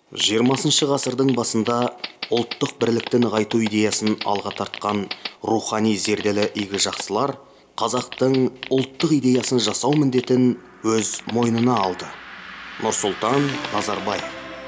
20 ғасырдың басында ұлттық бірлікті нығайту идеясын алға тартқан рухани зерделі игі жақсылар қазақтың ұлттық идеясын жасау міндетін өз мойнына алды. Нұрсұлтан Назарбаев.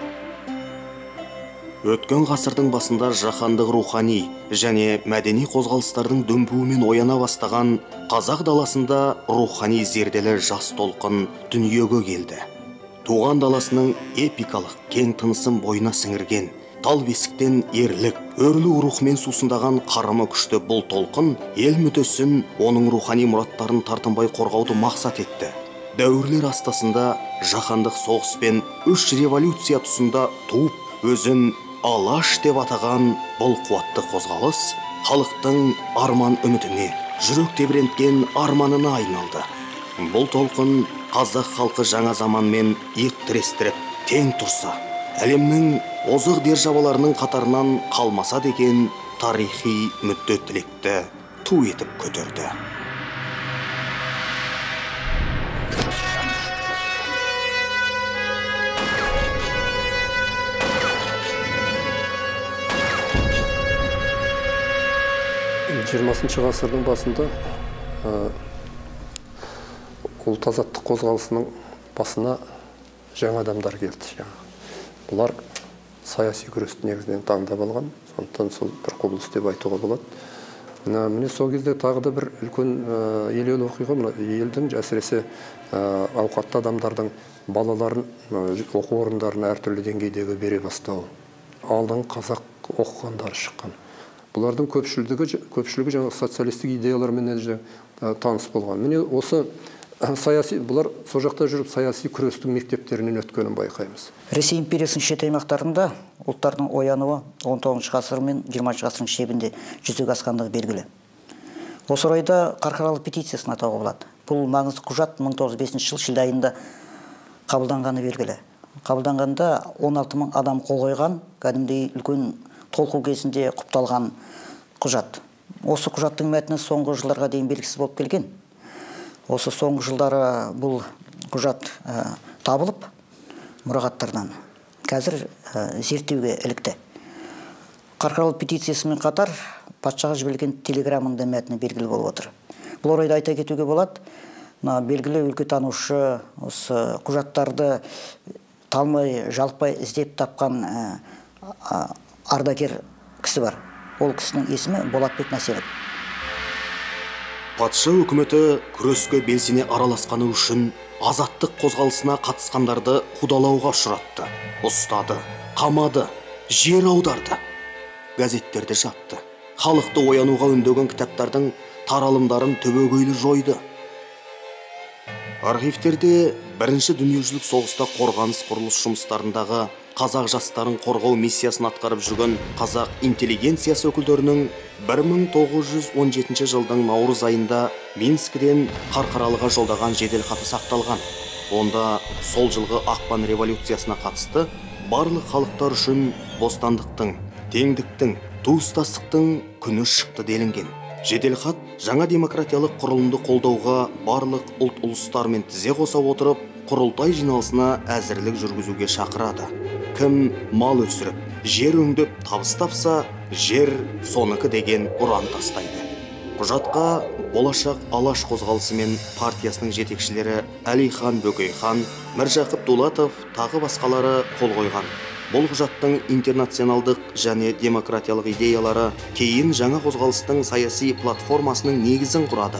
Өткен ғасырдың басында жаһандық рухани және мәдени қозғалыстардың дүмпуімен ояна бастаған қазақ даласында рухани зерделі жас толқын дүниеге келді. Туған даласының эпикалық кең тынысын бойына сіңірген, тал бесіктен ерлік, өрлі рухымен сусындаған қарымы күшті бұл толқын ел мүддесін, оның рухани мұраттарын тартынбай қорғауды мақсат етті. Дәуірлер астасында жаһандық соғыс пен үш революция тұсында туып, өзін алаш деп атаған бұл қуатты қозғалыс халықтың арман үмітіне, жүрек тебіренткен арманына айналды. Бұл толқын қазақ халқы жаңа заманмен иық тірестіріп тең тұрса, әлемнің озық державаларының қатарынан қалмаса деген тарихи мүдде тілекті ту етіп көтерді. Жиырмасыншы ғасырдың басында ұлт азаттық қозғалысының басына жаңа адамдар келді. Бұлар саяси күресті негізінен таңдап алған, сондықтан сол бір құбылыс деп айтуға болады. Міне сол кезде тағы да бір үлкен елеулі оқиға, елдің әсіресе ауқатты адамдардың балаларын оқу орындарына әртүрлі деңгейдегі бере бастауы. Алдың қазақ оқығандары шыққан. Бұлардың көпшілігі жаңа социалистік идеялармен таныс болған. Міне осы саяси, бұлар сол жақта жүріп саяси күрестің мектептерінен өткенін байқаймыз. Ресей империясының шет аймақтарында ұлттардың оянуы 19 ғасыр мен 20 ғасырдың шебінде жүзеге асқандығы белгілі. Осы орайда Қарқаралы петициясын атауға болады. Бұл маңызды құжат 1905 жыл шілде айында қабылданғаны белгілі. Қабылданғанда 16 мың адам қол қойған, кәдімгідей үлкен толқу кезінде құпталған құжат. Осы құжаттың мәтіні соңғы жылдарға дейін белгісіз болып келген. Осы соңғы жылдары бұл құжат табылып, мұрағаттардан қазір зерттеуге ілікті. Қарқаралы петициясымен қатар патшаға жіберілген телеграмманың да мәтіні белгілі болып отыр. Бұл орайда айта кетуге болады, белгілі өлкетанушы осы құжаттарды талмай, жалпай іздеп тапқан ардагер кісі бар. Ол кісінің есімі Болатбек Насиров. Патша үкіметі күреске белсене араласқаны үшін азаттық қозғалысына қатысқандарды қудалауға ұшыратты, ұстады, қамады, жер аударды, газеттерді жапты, халықты оянуға үндеген кітаптардың таралымдарын түбегейлі жойды. Архивтерде Бірінші дүниежүзілік соғыста қорғаныс құрылыс жұмыстарындағы қазақ жастарын қорғау миссиясын атқарып жүрген қазақ интеллигенциясы өкілдерінің 1917 жылдың наурыз айында Минскіден Қарқаралыға жолдаған жеделхаты сақталған. Онда сол жылғы ақпан революциясына қатысты барлық халықтар үшін бостандықтың, теңдіктің, туыстастықтың күні шықты делінген. Жеделхат жаңа демократиялық құрылымды қолдауға барлық ұлт ұлыстармен тізе қоса отырып, құрылтай жиналысына әзірлік жүргізуге шақырады. Кім мал өсіріп, жер өңдеп табыс тапса, жер соныкі деген ұран тастайды. Құжатқа болашақ алаш қозғалысы мен партиясының жетекшілері Әлихан Бөкейхан, Міржақып Дулатов тағы басқалары қол қойған. Бұл құжаттың интернационалдық және демократиялық идеялары кейін жаңа қозғалыстың саяси платформасының негізін құрады.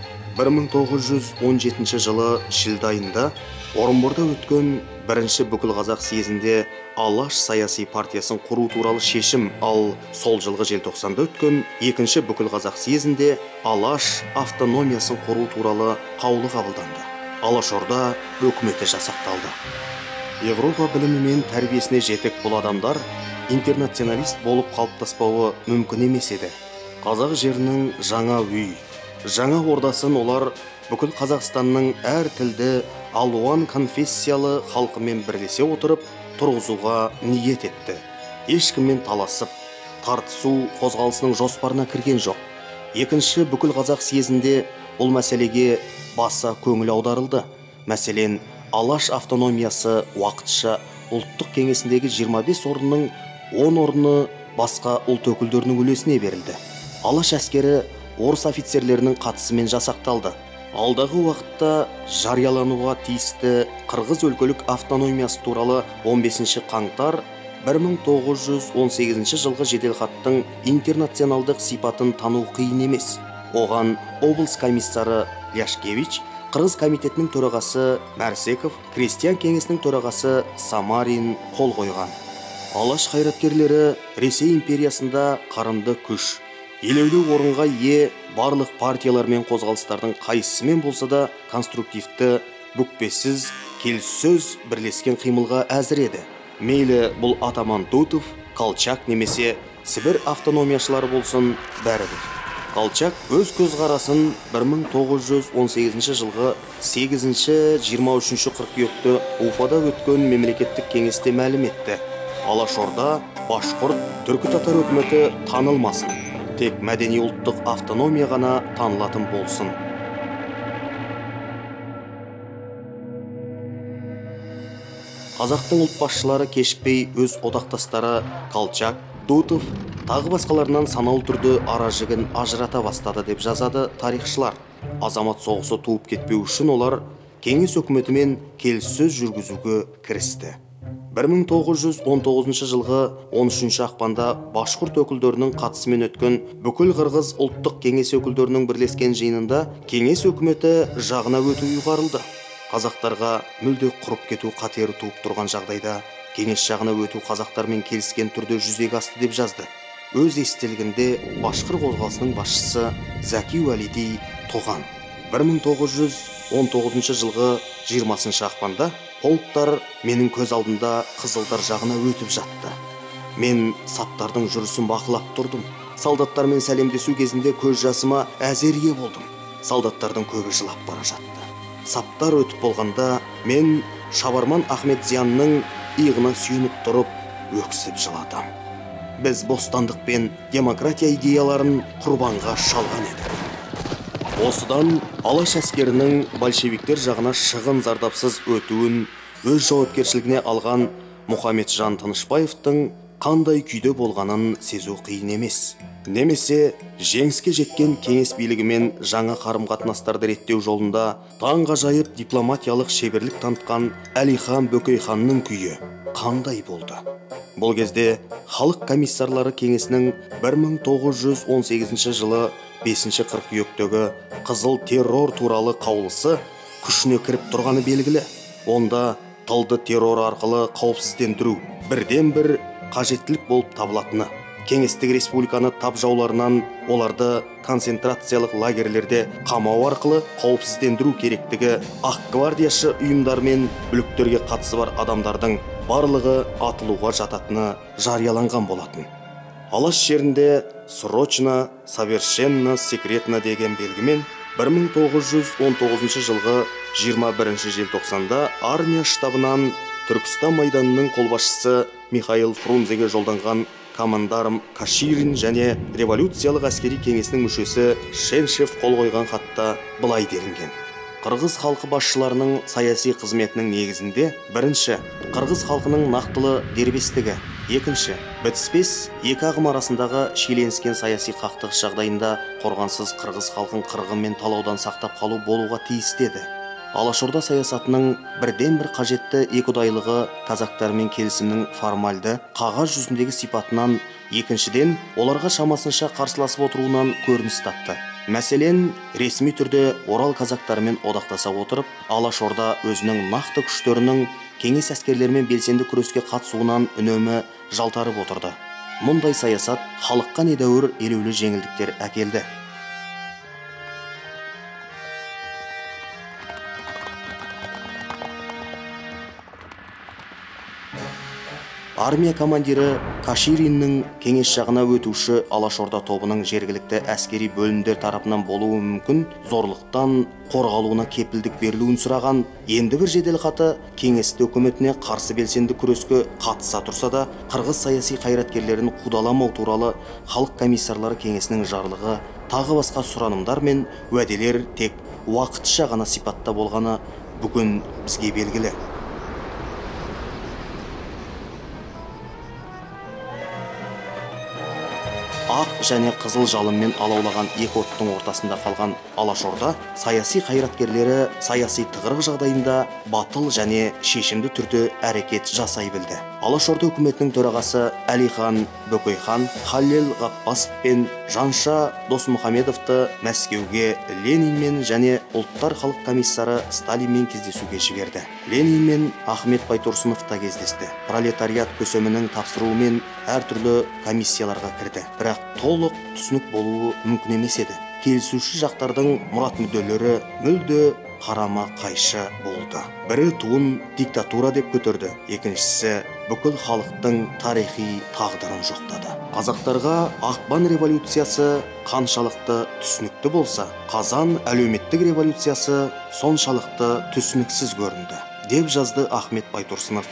1917 жылы шілде айында Орынборда өткен бірінші бүкіл қазақ съезінде Алаш саяси партиясын құру туралы шешім, ал сол жылғы желтоқсанда өткен екінші бүкіл қазақ съезінде Алаш автономиясын құру туралы қаулы қабылданды. Алашорда өкіметі жасақталды. Европа білімі мен тәрбиесіне жетік бұл адамдар интернационалист болып қалыптаспауы мүмкін емес еді. Қазақ жерінің жаңа үй, жаңа ордасын олар бүкіл Қазақстанның әр тілді, алуан конфессиялы халқымен бірлесе отырып тұрғызуға ниет етті. Ешкіммен таласып, тартысу қозғалысының жоспарына кірген жоқ. Екінші бүкіл қазақ съезінде бұл мәселеге баса көңіл аударылды. Мәселен, Алаш автономиясы уақытша ұлттық кеңесіндегі 25 орынның 10 орны басқа ұлт өкілдерінің үлесіне берілді. Алаш әскері орыс офицерлерінің қатысымен жасақталды. Алдағы уақытта жариялануға тиісті Қырғыз өлкөлік автономиясы туралы 15 қаңтар 1918 жылғы жеделхаттың интернационалдық сипатын тану қиын емес. Оған облыс комиссары Ляшкевич, Қырғыз комитетінің төрағасы Мәрсеков, крестьян кеңесінің төрағасы Самарин қол қойған. Алаш қайраткерлері Ресей империясында қарымды күш, елеулі орынға ие барлық партиялар мен қозғалыстардың қайсысымен болса да конструктивті, бүкпесіз, келіссөз бірлескен қимылға әзір еді. Мейлі бұл Атаман Дутов, Колчак немесе Сібір автономияшылары болсын, бәрібір. Колчак өз көзқарасын 1918 жылғы 8-23 қыркүйекте Уфада өткен мемлекеттік кеңесте мәлім етті. Алашорда, башқұрт, түркі татар өкіметі танылмасын. Тек мәдени ұлттық автономия ғана танылатын болсын. Қазақтың ұлт басшылары кешікпей өз одақтастары Колчак, Дутов, тағы басқаларынан санаулы түрде ара-жігін ажырата бастады деп жазады тарихшылар. Азамат соғысы туып кетпеу үшін олар кеңес өкіметімен келіссөз жүргізуге кірісті. 1919 жылғы 13 ақпанда башқұрт өкілдерінің қатысымен өткен бүкіл Қырғыз ұлттық кеңес өкілдерінің бірлескен жиынында кеңес өкіметі жағына өту ұйғарылды. Қазақтарға мүлде құрып кету қатері туып тұрған жағдайда кеңес жағына өту қазақтармен келіскен түрде жүзеге асты деп жазды. Өз естелігінде башқыр қозғалысының басшысы Зәки Уәлиди Тоған. 1919 жылғы 20 ақпанда полктар менің көз алдында қызылдар жағына өтіп жатты. Мен саптардың жүрісін бақылап тұрдым. Солдаттармен сәлемдесу кезінде көз жасыма әзерге болдым. Солдаттардың көбі жылап бара жатты. Саптар өтіп болғанда мен Шабарман Ахмет Зиянның иығына сүйеніп тұрып, өксіп жыладым. Біз бостандық пен демократия идеяларын құрбанға шалған едік. Осыдан алаш әскерінің большевиктер жағына шығын зардапсыз өтуін өз жауапкершілігіне алған Мұхамеджан Тынышбаевтың қандай күйде болғанын сезу қиын емес. Немесе жеңіске жеткен кеңес билігімен жаңа қарым-қатынастарды реттеу жолында таңғажайып дипломатиялық шеберлік танытқан Әлихан Бөкейханның күйі қандай болды? Бұл кезде халық комиссарлары кеңесінің 1918 жылы 5 қыркүйектегі қызыл террор туралы қаулысы күшіне кіріп тұрғаны белгілі. Онда тылды террор арқылы қауіпсіздендіру бірден-бір қажеттілік болып табылатыны, кеңестік республиканы тап жауларынан оларды концентрациялық лагерлерде қамау арқылы қауіпсіздендіру керектігі, ақ гвардияшы ұйымдар мен бүліктерге қатысы бар адамдардың барлығы атылуға жататыны жарияланған болатын. Алаш жерінде срочно, совершенно секретно деген белгімен 1919 жылғы 21 желтоқсанда армия штабынан Түркістан майданының қолбасшысы Михаил Фрунзеге жолданған командарм Каширин және революциялық әскери кеңесінің мүшесі Шеншев қол қойған хатта былай делінген. Қырғыз халқы басшыларының саяси қызметінің негізінде бірінші, қырғыз халқының нақтылы дербестігі, екінші, бітіспес екі ағым арасындағы шиеленіскен саяси қақтығыс жағдайында қорғансыз қырғыз халқын қырғын мен талаудан сақтап қалу болуға тиісті еді. Алашорда саясатының бірден бір қажетті екіұдайлығы казактармен келісімнің формальды қағаз жүзіндегі сипатынан, екіншіден оларға шамасынша қарсыласып отыруынан көрініс тапты. Мәселен, ресми түрде Орал казактарымен одақтаса отырып, Алашорда өзінің нақты күштерінің кеңес әскерлерімен белсенді күреске қатысуынан үнемі жалтарып отырды. Мұндай саясат халыққа недәуір елеулі жеңілдіктер әкелді. Армия командирі Кашириннің кеңес жағына өтуші Алашорда тобының жергілікті әскери бөлімдер тарапынан болуы мүмкін зорлықтан қорғалуына кепілдік берілуін сұраған енді бір жеделхаты кеңесті өкіметіне қарсы белсенді күреске қатыса тұрса да, қырғыз саяси қайраткерлерін қудаламау туралы халық комиссарлары кеңесінің жарлығы тағы басқа сұранымдар мен уәделер тек уақытша ғана сипатта болғаны бүгін бізге белгілі. ақ және қызыл жалынмен алаулаған екі оттың ортасында қалған Алашорда саяси қайраткерлері саяси тығырық жағдайында батыл және шешімді түрде әрекет жасай білді. Алашорда үкіметінің төрағасы Әлихан Бөкейхан Халел Ғаппасов пен Жанша Досмұхамедовты Мәскеуге Ленинмен және Ұлттар халық комиссары Сталинмен кездесуге жіберді. Ленинмен Ахмет Байтұрсынов та кездесті. Пролетариат көсемінің тапсыруымен әртүрлі комиссияларға кірді. Бірақ толық түсінік болуы мүмкін емес еді. Келісуші жақтардың мұрат мүдделері мүлде қарама қайшы болды. Бірі туын диктатура деп көтерді, екіншісі бүкіл халықтың тарихи тағдырын жоқтады. Қазақтарға ақпан революциясы қаншалықты түсінікті болса, қазан әлеуметтік революциясы соншалықты түсініксіз көрінді, деп жазды Ахмет Байтұрсынов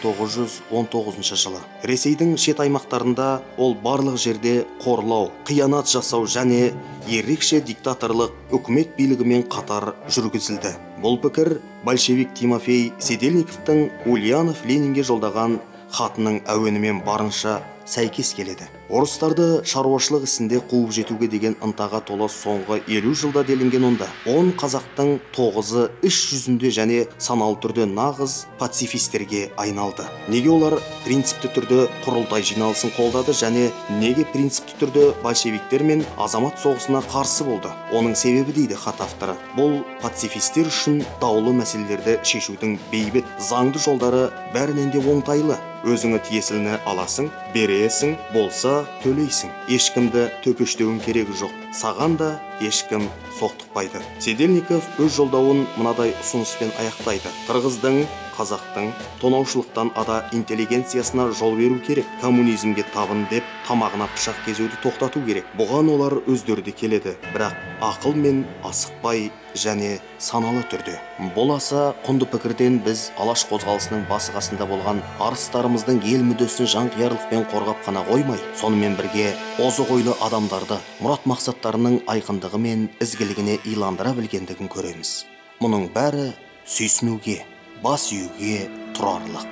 1919 жылы. Ресейдің шет аймақтарында ол барлық жерде қорлау, қиянат жасау және ерекше диктаторлық үкімет билігімен қатар жүргізілді. Бұл пікір большевик Тимофей Седельниковтың Ульянов Ленинге жолдаған хатының әуенімен барынша сәйкес келеді. Орыстарды шаруашылық ісінде қуып жетуге деген ынтаға толы соңғы 50 жылда делінген онда 10 қазақтың 9-ы іс жүзінде және саналы түрде нағыз пацифистерге айналды. Неге олар принципті түрде құрылтай жиналысын қолдады және неге принципті түрде большевиктер мен азамат соғысына қарсы болды? Оның себебі дейді хат авторы. Бұл пацифистер үшін даулы мәселелерді шешудің бейбіт, заңды жолдары бәрінен де оңтайлы. Өзіңі тиесіліні аласың, бересің, болса төлейсің. Ешкімді төпештеуің керегі жоқ. Саған да ешкім соқтықпайды. Седельников өз жолдауын мынадай ұсыныспен аяқтайды. Қырғыздың, қазақтың тонаушылықтан ада интеллигенциясына жол беру керек. Коммунизмге табын деп тамағына пышақ кезуді тоқтату керек. Бұған олар өздері де келеді, бірақ ақылмен асықпай және саналы түрде. Бұл аса құнды пікірден біз алаш қозғалысының басы қасында болған арыстарымыздың ел мүддесін жанқиярлықпен қорғап қана қоймай, сонымен бірге озық ойлы адамдарды мұрат мақсаттарының айқындығы мен ізгілігіне иландыра білгендігін көреміз. Мұның бәрі сүйсінуге, бас июге тұрарлық.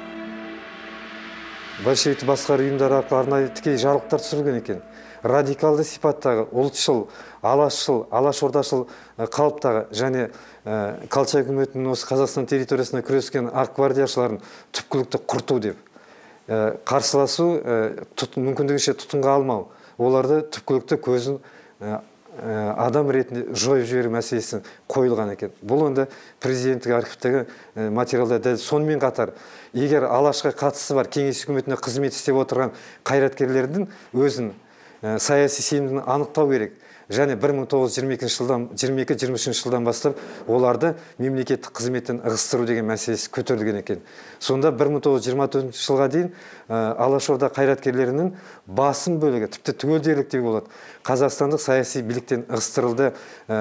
Большевикті басқару ұйымдары арқылы арнайы тікелей жарлықтар түсірілген екен. Радикалды сипаттағы, ұлтшыл, алашшыл, алашордашыл қалыптағы және Колчак үкіметінің осы Қазақстан территориясына күрескен ақ гвардияшыларын түпкілікті құрту деп. Қарсыласу мүмкіндігінше тұтқынға алмау, оларды түпкілікті көзін адам ретінде жойып жіберу мәселесі қойылған екен. Бұл онда президенттік архивтегі материалда дәл сонымен қатар, егер алашқа қатысы бар кеңес үкіметіне қызмет істеп отырған қайраткерлердің өзін саяси сенімін анықтау керек. Және 1922-23 жылдан бастап оларды мемлекеттік қызметтен ығыстыру деген мәселесі көтерілген екен. Сонда 1924 жылға дейін Алашорда қайраткерлерінің басым бөлігі, тіпті түгелдерлік деп болады, қазақстандық саяси биліктен ығыстырылды,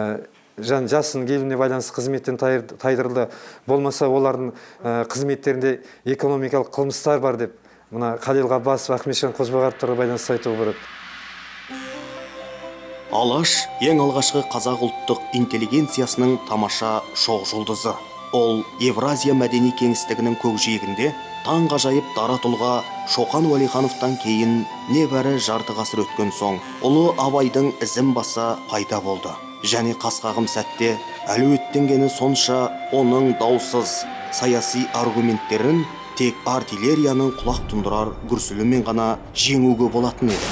жасын келуіне байланысты қызметтен тайдырылды. Болмаса олардың қызметтерінде экономикалық қылмыстар бар деп, мына Халел Ғаппасов, Ахметжан Қозбағаровтарға байланысты айтуға болады. Алаш ең алғашқы қазақ ұлттық интеллигенциясының тамаша шоқ жұлдызы. Ол Евразия мәдени кеңістігінің көкжиегінде таңғажайып дара тұлға Шоқан Уәлихановтан кейін небәрі жарты ғасыр өткен соң ұлы Абайдың ізін баса пайда болды. Және қасқағым сәтте әлеуеттенгені сонша оның даусыз саяси аргументтерін тек артиллерияның құлақ тұндырар гүрсілімен ғана жеңуге болатын еді.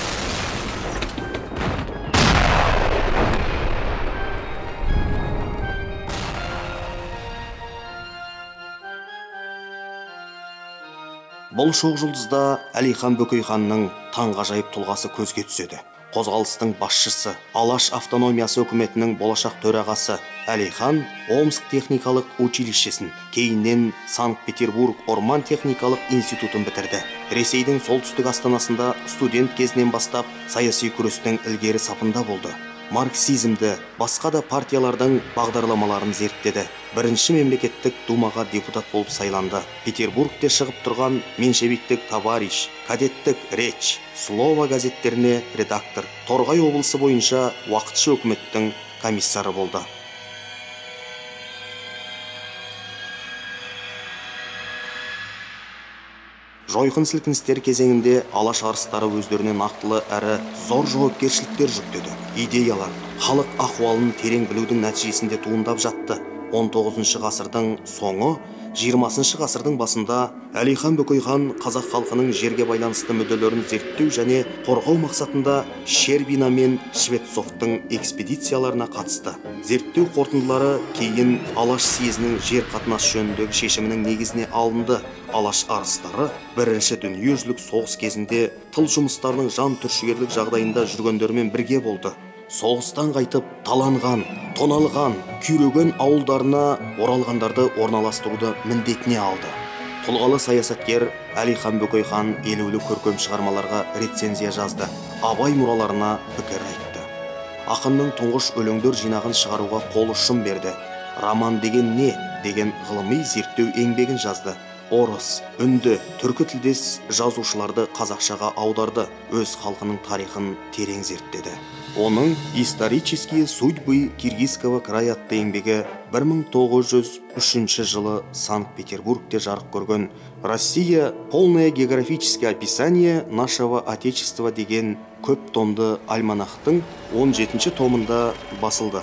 Бұл шоқ жұлдызда Әлихан Бөкейханның таңғажайып тұлғасы көзге түседі. Қозғалыстың басшысы, Алаш автономиясы үкіметінің болашақ төрағасы Әлихан Омск техникалық училищесін, кейіннен Санкт-Петербург Орман техникалық институтын бітірді. Ресейдің солтүстік астанасында студент кезінен бастап саяси күрестің ілгері сапында болды. Марксизмді, басқа да партиялардың бағдарламаларын зерттеді. Бірінші мемлекеттік думаға депутат болып сайланды. Петербургте шығып тұрған меньшевиктік товарищ, кадеттік реч, слово газеттеріне редактор, Торғай облысы бойынша уақытша үкіметтің комиссары болды. Жойқын сілкіністер кезеңінде алаш арыстары өздеріне нақтылы әрі зор жауапкершіліктер жүктеді. Идеялар халық ахуалын терең білудің нәтижесінде туындап жатты. 19 ғасырдың соңы, 20 ғасырдың басында Әлихан Бөкейхан қазақ халқының жерге байланысты мүдделерін зерттеу және қорғау мақсатында Щербина мен Швецовтың экспедицияларына қатысты. Зерттеу қорытындылары кейін Алаш съезінің жер қатынас жөніндегі шешімінің негізіне алынды. Алаш арыстары Бірінші дүниежүзілік соғыс кезінде тыл жұмыстарының жан түршігерлік жағдайында жүргендермен бірге болды. Соғыстан қайтып таланған, тоналған, күйреген ауылдарына оралғандарды орналастыруды міндетіне алды. Тұлғалы саясаткер Әлихан Бөкейхан елеулі көркем шығармаларға рецензия жазды, абай мұраларына пікір айтты. Ақынның тұңғыш өлеңдер жинағын шығаруға қол ұшын берді. Роман деген не деген ғылыми зерттеу еңбегін жазды. Орыс, үнді, түркі тілдес жазушыларды қазақшаға аударды, өз халқының тарихын терең зерттеді. Оның «Исторические судьбы Киргизского края» атты еңбегі 1903 жылы Санкт-Петербургте жарық көрген «Россия. Полное географическое описание нашего Отечества» деген көп томды альманахтың 17 томында басылды.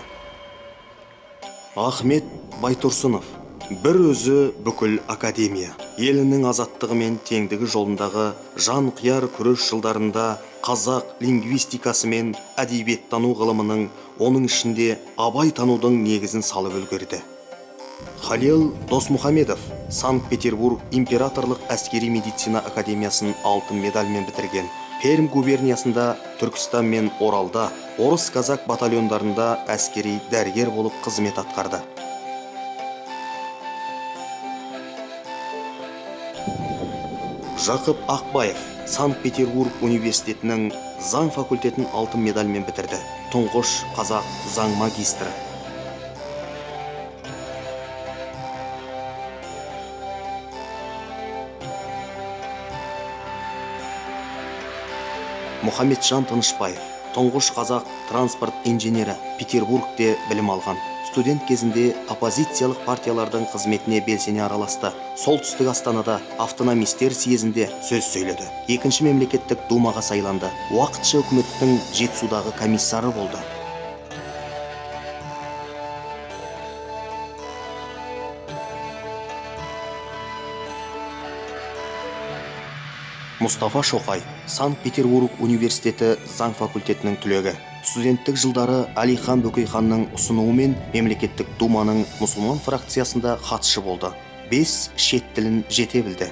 Ахмет Байтұрсынов бір өзі бүкіл академия. Елінің азаттығы мен теңдігі жолындағы жан қияр күрес жылдарында қазақ лингвистикасы мен әдебиеттану ғылымының, оның ішінде абай танудың негізін салып үлгерді. Халел Досмұхамедов Санкт-Петербург императорлық әскери медицина академиясын алтын медальмен бітірген. Пермь губерниясында, Түркістан мен Оралда, орыс-казак батальондарында әскери дәрігер болып қызмет атқарды. Жақып Ақбаев Санкт-Петербург университетінің заң факультетін алтын медальмен бітірді. Тұңғыш қазақ заң магистрі. Мұхамеджан Тынышбаев тұңғыш қазақ транспорт инженері, Петербургте білім алған. Студент кезінде оппозициялық партиялардың қызметіне белсене араласты. Солтүстік Астанада автономистер съезінде сөз сөйледі. Екінші мемлекеттік думаға сайланды. Уақытша үкіметтің Жетісудағы комиссары болды. Мұстафа Шоқай Санкт-Петербург университеті заң факультетінің түлегі. Студенттік жылдары Әлихан Бөкейханның ұсынуымен мемлекеттік думаның мұсылман фракциясында хатшы болды. 5 шет тілін жете білді.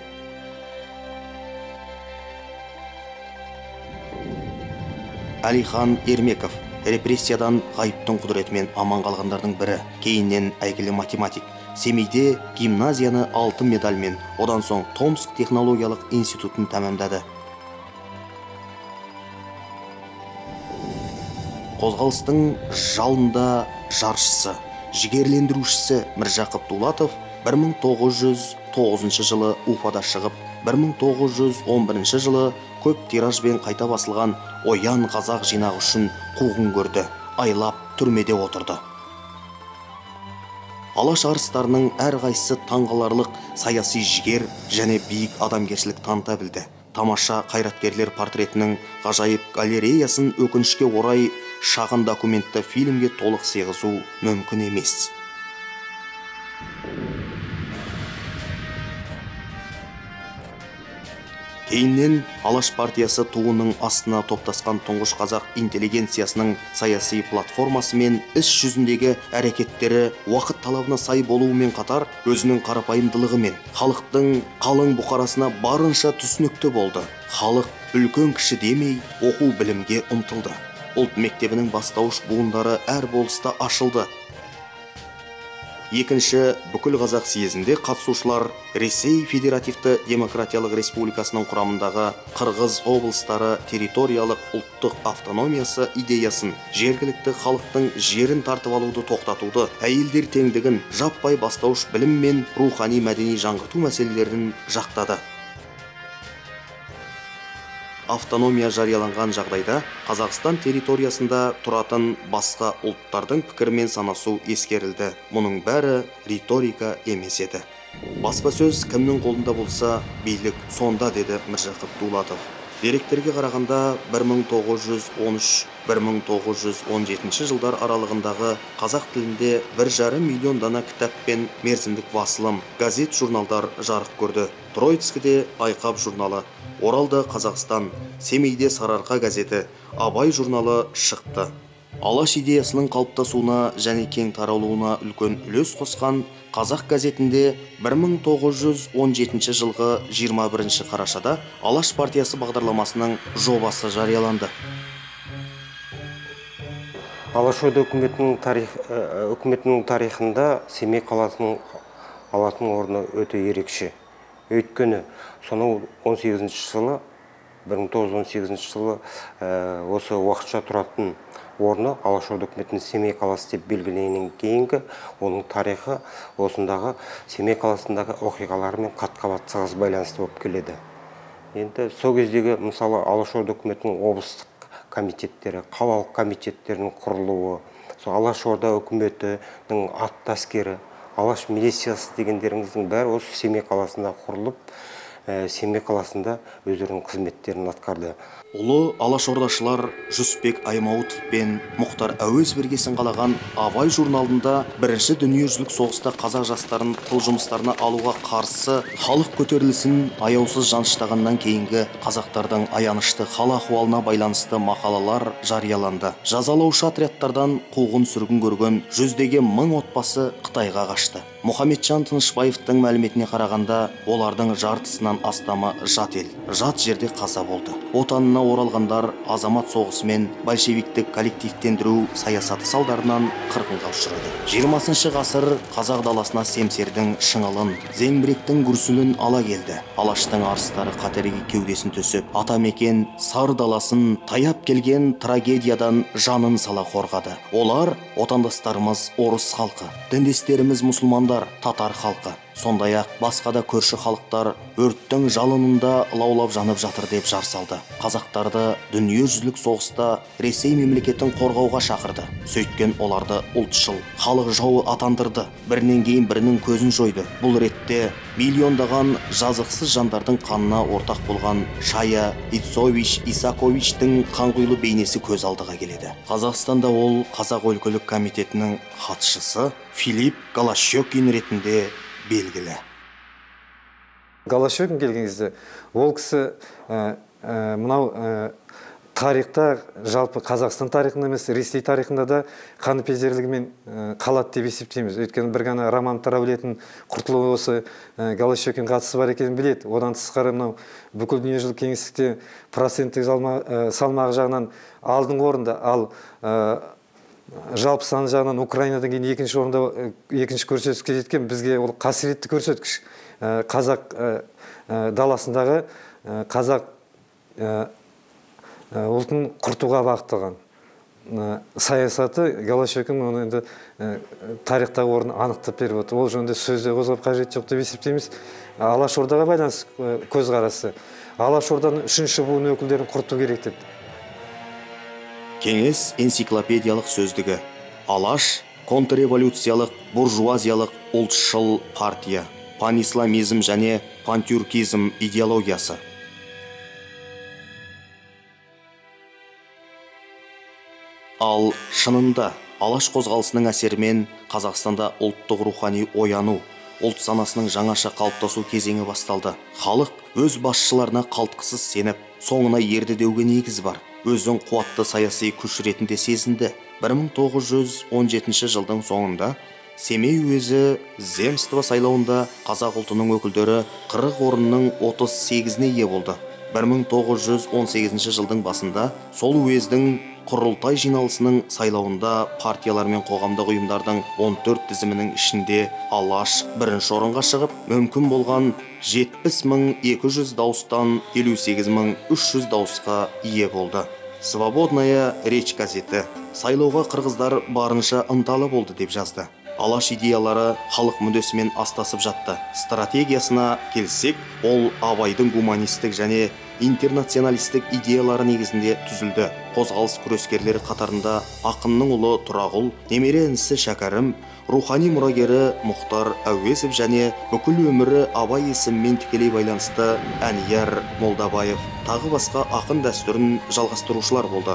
Әлихан Ермеков репрессиядан ғайыптың құдіретімен аман қалғандардың бірі, кейіннен әйгілі математик. Семейде гимназияны алтын медальмен, одан соң Томск технологиялық институтын тәмамдады. Қозғалыстың жалында жаршысы, жігерлендірушісі Міржақып Дулатов 1909 жылы Уфада шығып, 1911 жылы көп тиражбен қайта басылған Оян қазақ жинағы үшін қуғын көрді, айлап түрмеде отырды. Алаш арыстарының әрқайсысы таңғаларлық саяси жігер және биік адамгершілік таныта білді. Тамаша қайраткерлер портретінің ғажайып галереясын өкінішке орай шағын документті фильмге толық сыйғызу мүмкін емес. Кейіннен Алаш партиясы туының астына топтасқан тұңғыш қазақ интеллигенциясының саяси платформасы мен іс жүзіндегі әрекеттері уақыт талабына сай болуымен қатар, өзінің қарапайымдылығымен халықтың қалың бұқарасына барынша түсінікті болды. Халық үлкен кіші демей оқу білімге ұмтылды. Ұлт мектебінің бастауыш буындары әр болыста ашылды. Екінші бүкіл қазақ съезінде қатысушылар Ресей Федеративті Демократиялық Республикасының құрамындағы Қырғыз облыстары территориялық ұлттық автономиясы идеясын, жергілікті халықтың жерін тартып алуды тоқтатуды, әйелдер теңдігін, жаппай бастауыш білім мен рухани мәдени жаңғырту мәселелерін жақтады. Автономия жарияланған жағдайда Қазақстан территориясында тұратын басқа ұлттардың пікірмен санасу ескерілді. Мұның бәрі риторика емес еді. Баспасөз кімнің қолында болса, билік сонда, деді Міржақып Дулатов. Деректерге қарағанда 1913-1917 жылдар аралығындағы қазақ тілінде 1,5 миллион дана кітап пен мерзімдік басылым, газет, журналдар жарық көрді. Троицкіде Айқап журналы, Оралда Қазақстан, Семейде Сарыарқа газеті, Абай журналы шықты. Алаш идеясының қалыптасуына және кең таралуына үлкен үлес қосқан Қазақ газетінде 1917 жылғы 21 қарашада Алаш партиясы бағдарламасының жобасы жарияланды. Алашорда үкіметінің тарихында Семей қаласының алатын орны өте ерекше. Өйткені сонау 1918 жылы осы уақытша тұратын орны Алашорда үкіметінің Семей қаласы деп белгіленгеннен кейінгі оның тарихы осындағы Семей қаласындағы оқиғалармен қат-қабат тығыз байланысты болып келеді. Енді сол кездегі мысалы Алашорда үкіметінің облыстық комитеттері, қалалық комитеттерінің құрылуы, Алашорда үкіметінің атты әскері, Алаш милициясы дегендеріңіздің бәрі осы Семей қаласында құрылып, Семей қаласында өздерінің қызметтерін атқарды. Ұлы алашордашылар Жүсіпбек Аймауытов пен Мұхтар Әуезов қалаған Абай журналында бірінші дүниежүзілік соғыста қазақ жастарын тыл жұмыстарына алуға қарсы халық көтерілісін аяусыз жаныштағаннан кейінгі қазақтардың аянышты хал ахуалына байланысты мақалалар жарияланды. Жазалаушы отрядтардан қуғын сүргін көрген жүздеген мың отбасы Қытайға қашты. Мұхамеджан Тынышбаевтың мәліметіне қарағанда, олардың жартысынан астамы жат ел, жат жерде қаза болды. Отанына оралғандар азамат соғысы мен большевиктік коллективтендіру саясаты салдарынан қырғынға ұшырады. 20 ғасыр қазақ даласына семсердің шыңылын, зеңбіректің гүрсілін ала келді. Алаштың арыстары қатерге кеудесін төсіп, атамекен сар даласын таяп келген трагедиядан жанын сала қорғады. Олар отандастарымыз орыс халқы, діндестеріміз мұсылмандар, татар халқы, сондай-ақ басқа да көрші халықтар өрттің жалынында лаулап жанып жатыр деп жар салды. Қазақтарды дүниежүзілік соғыста Ресей мемлекетін қорғауға шақырды. Сөйткен оларды ұлтшыл, халық жауы атандырды. Бірінен кейін бірінің көзін жойды. Бұл ретте миллиондаған жазықсыз жандардың қанына ортақ болған Шая Ицович Исаковичтің қанқұйлы бейнесі көз алдыға келеді. Қазақстанда ол Қазақ өлкелік комитетінің хатшысы Филипп Голощекин ретінде белгілі. Голощекин келген кезде ол кісі мынау тарихта, жалпы Қазақстан тарихында емес, Ресей тарихында да қаныпезерлігімен қалады деп есептейміз. Өйткені бір ғана Роман Травлетін құртылуы осы Голощекин қатысы бар екенін біледі. Одан тысқары мынау бүкіл дүниежүзілік кеңістікте проценттік салмағы жағынан алдыңғы орында, ал жалпы саны жағынан Украинадан кейін екінші көрсеткішке жеткен. Бізге ол қасіретті көрсеткіш. Қазақ даласындағы қазақ ұлтын құртуға бағытталған саясаты Голощекин оны енді тарихтағы орнын анықтап беріп отыр. Ол жөнінде сөзде қозғап қажет жоқ деп есептейміз. Алашордаға байланысты көзқарасы, Алашорданың 3-ші буын өкілдерін құрту керек деп. Кеңес энциклопедиялық сөздігі. Алаш контрреволюциялық, буржуазиялық ұлтшыл партия, панисламизм және пантюркизм идеологиясы. Ал шынында Алаш қозғалысының әсерімен Қазақстанда ұлттық рухани ояну, ұлт санасының жаңаша қалыптасу кезеңі басталды. Халық өз басшыларына қалтқысыз сеніп, соңына ерді деуге негіз бар. Өзін қуатты саяси күш ретінде сезінді. 1917 жылдың соңында Семей уезі земство сайлауында қазақ ұлтының өкілдері 40 орынның 38-не ие болды. 1918 жылдың басында сол уездің құрылтай жиналысының сайлауында партиялар мен қоғамдық ұйымдардың 14 тізімінің ішінде Алаш бірінші орынға шығып, мүмкін болған 70.200 дауыстан 58.300 дауысқа ие болды. Свободная речь газеті сайлауға қырғыздар барынша ынталы болды деп жазды. Алаш идеялары халық мүддесімен астасып жатты. Стратегиясына келсек, ол Абайдың гуманистік және интернационалистік идеялары негізінде түзілді. Қозғалыс күрескерлері қатарында ақынның ұлы Тұрағұл, немере інісі Шәкәрім, рухани мұрагері Мұхтар Әуезов және бүкіл өмірі Абай есімімен тікелей байланысты Әнияр Молдабаев тағы басқа ақын дәстүрін жалғастырушылар болды.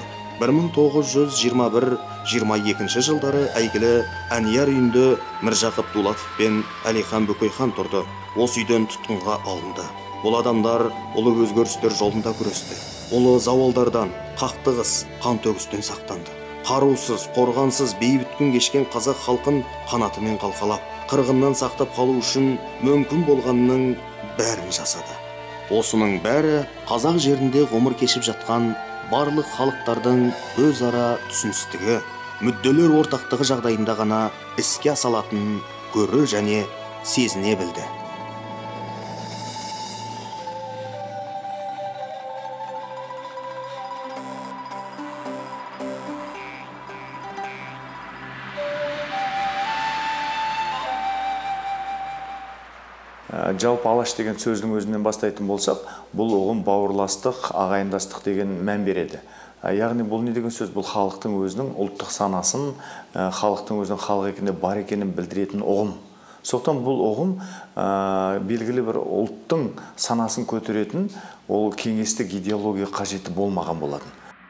1921-22 жылдары әйгілі Әнияр үйінде Міржақып Дулатов пен Әлихан Бөкейхан тұрды. Осы үйден тұтқынға алынды. Бұл адамдар ұлы өзгерістер жолында күресті. Ұлы зауалдардан, қақтығыс, қан төгістен сақтанды. Қарусыз, қорғансыз бейбіт күн кешкен қазақ халқын қанатымен қалқалап, қырғыннан сақтап қалу үшін мүмкін болғанның бәрін жасады. Осының бәрі қазақ жерінде ғұмыр кешіп жатқан барлық халықтардың өзара түсіністігі, мүдделер ортақтығы жағдайында ғана іске асалатынын көре және сезіне білді. Жалпы алаш деген сөздің өзінен бастайтын болсақ, бұл ұғым бауырластық, ағайындастық деген мән береді. Яғни бұл не деген сөз? Бұл халықтың өзінің ұлттық санасын, халықтың өзінің халық екенде бар екенін білдіретін ұғым. Сондықтан бұл ұғым белгілі бір ұлттың санасын көтеретін, ол кеңестік идеология қажеті болмаған болатын.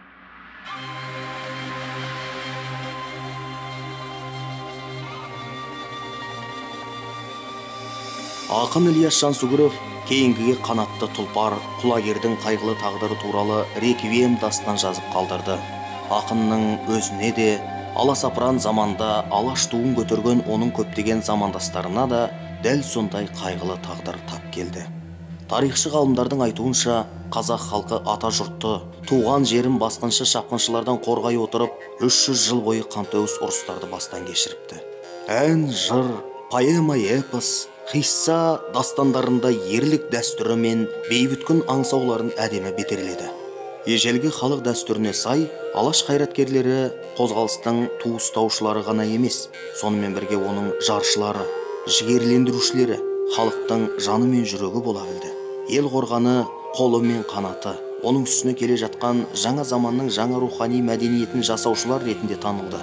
Ақын Ілияс Жансүгіров кейінгіге қанатты тұлпар, құлагердің қайғылы тағдыры туралы реквием дастан жазып қалдырды. Ақынның өзіне де, аласапыран заманда алаш туын көтерген оның көптеген замандастарына да дәл сондай қайғылы тағдыр тап келді. Тарихшы ғалымдардың айтуынша, қазақ халқы ата жұртты, туған жерін басқыншы шапқыншылардан қорғай отырып, 300 жыл бойы қантөгіс ұрыстарды бастан кешіріпті. Ән, жыр, поэма, эпос, қисса дастандарында ерлік дәстүрі мен бейбіт күн аңсауларын әдемі бетерледі. Ежелгі халық дәстүріне сай, алаш қайраткерлері қозғалыстың туыстаушылары ғана емес, сонымен бірге оның жаршылары, жігерлендірушілері, халықтың жаны мен жүрегі бола білді. Ел қорғаны, қолы мен қанаты, оның үстіне келе жатқан жаңа заманның жаңа рухани мәдениетін жасаушылар ретінде танылды.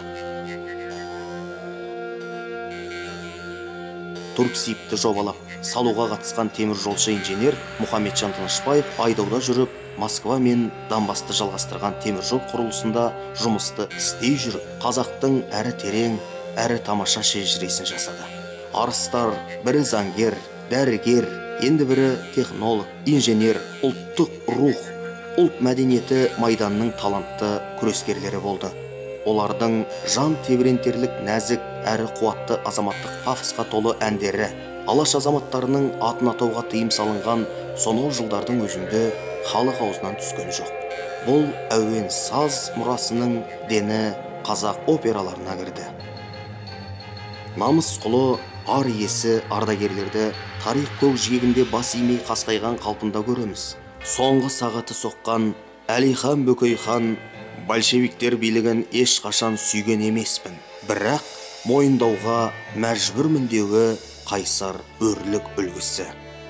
Турксибті жобалап, салуға қатысқан темір жолшы инженер Мұхамеджан Тынышбаев айдауда жүріп, Москва мен Донбасты жалғастырған темір жол құрылысында жұмысты істей жүріп, қазақтың әрі терең, әрі тамаша шежіресін жасады. Арыстар, бірі заңгер, дәрігер, енді бірі технолог, инженер, ұлттық рух, ұлт мәдениеті майданның талантты күрескерлері болды. Олардың жан тебірентерлік нәзік әрі қуатты азаматтық пафосқа толы әндері, алаш азаматтарының атын атауға тыйым салынған сонау жылдардың өзінде халық аузынан түскен жоқ. Бұл әуен саз мұрасының дені қазақ операларына кірді. Намыс құлы, ар иесі ардагерлерді тарих көкжиегінде бас имей қасқайған қалпында көреміз. Соңғы сағаты соққан Әлихан Бөкейхан большевиктер билігін ешқашан сүйген емеспін, бірақ мойындауға мәжбүрмін деуі қайсар өрлік үлгісі.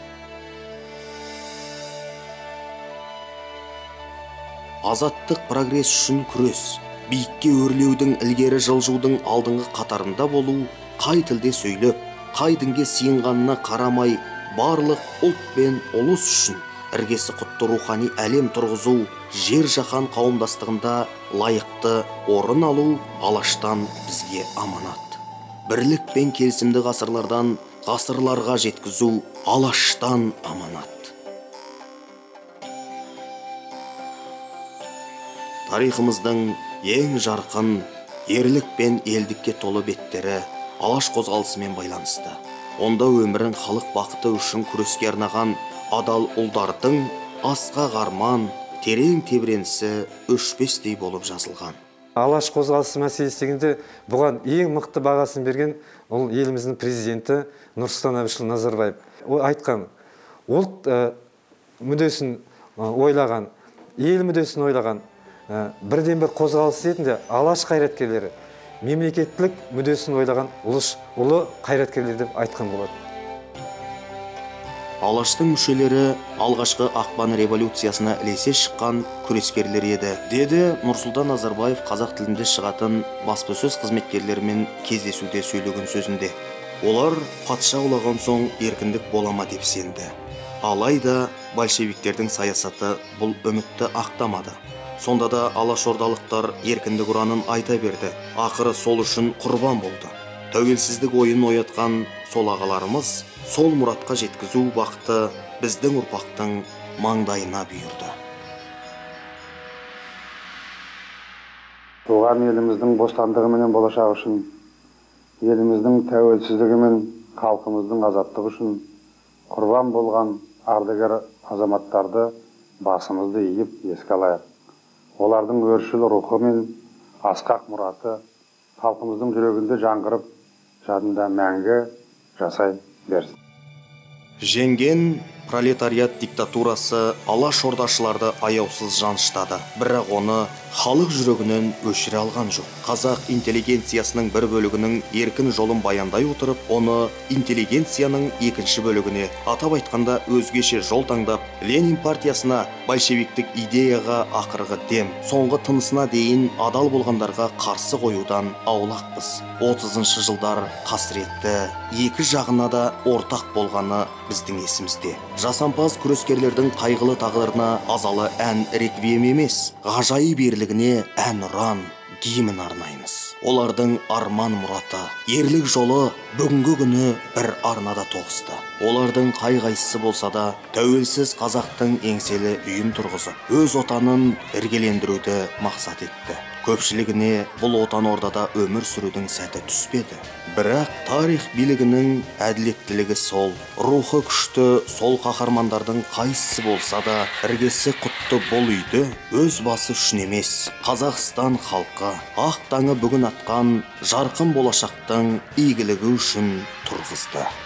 Азаттық прогресс үшін күрес, биікке өрлеудің ілгері жылжудың алдыңғы қатарында болу, қай тілде сөйлеп, қай дінге сиынғанына қарамай, барлық ұлт пен ұлыс үшін іргесі құтты рухани әлем тұрғызу, жер жаһан қауымдастығында лайықты орын алу алаштан бізге аманат. Бірлік пен келісімді ғасырлардан ғасырларға жеткізу алаштан аманат. Тарихымыздың ең жарқын, ерлік пен елдікке толы беттері алаш қозғалысымен байланысты. Онда өмірін халық бақыты үшін күреске арнаған адал ұлдардың асқақ арман, терең тебіренісі өшпестей болып жазылған. Алаш қозғалысы мәселесі дегенде бұған ең мықты бағасын берген ол еліміздің президенті Нұрсұлтан Әбішұлы Назарбаев. Ол айтқан, ұлт мүддесін ойлаған, ел мүддесін ойлаған бірден бір қозғалыс ретінде алаш қайраткерлері мемлекеттілік мүддесін ойлаған ұлы қайраткерлер деп айтқан болады. Алаштың мүшелері алғашқы ақпан революциясына ілесе шыққан күрескерлер еді, деді Нұрсұлтан Назарбаев қазақ тілінде шығатын баспасөз қызметкерлерімен кездесуде сөйлеген сөзінде. Олар патша құлаған соң еркіндік болама деп сенді. Алайда большевиктердің саясаты бұл үмітті ақтамады. Сонда да алашордалықтар еркіндік ұранын айта берді. Ақыры сол үшін құрбан болды. Тәуелсіздік ойын оятқан сол ағаларымыз сол мұратқа жеткізу бақыты біздің ұрпақтың маңдайына бұйырды. Туған еліміздің бостандығы менен болашағы үшін, еліміздің тәуелсіздігі мен халқымыздың азаттығы үшін құрбан болған ардагер азаматтарды басымызды иіп еске алайық. Олардың өршіл рухы мен асқақ мұраты халқымыздың жүрегінде жаңғырып, жадында мәңгі жасай берсін. Женген пролетариат диктатурасы алашордашыларды аяусыз жаныштады, бірақ оны халық жүрегінен өшіре алған жоқ. Қазақ интеллигенциясының бір бөлігінің еркін жолын баяндай отырып, оны интеллигенцияның екінші бөлігіне, атап айтқанда өзгеше жол таңдап, Ленин партиясына, большевиктік идеяға ақырғы дем, соңғы тынысына дейін адал болғандарға қарсы қоюдан аулақпыз. 30-шы жылдар қасіретті, екі жағына да ортақ болғаны біздің есімізде. Жасампаз күрескерлердің қайғылы тағдырына азалы ән реквием емес, ғажайып ерлігіне ән ұран, гимн арнаймыз. Олардың арман мұраты, ерлік жолы бүгінгі күні бір арнада тоғысты. Олардың қай-қайсысы болса да, тәуелсіз қазақтың еңселі үйін тұрғызып, өз отанын іргелендіруді мақсат етті. Көпшілігіне бұл отан ордада өмір сүрудің сәті түспеді. Бірақ тарих билігінің әділеттілігі сол, рухы күшті сол қаһармандардың қайсысы болса да, іргесі құтты бұл үйді өз басы үшін емес, Қазақстан халқы ақ таңы бүгін атқан жарқын болашақтың игілігі үшін тұрғызды.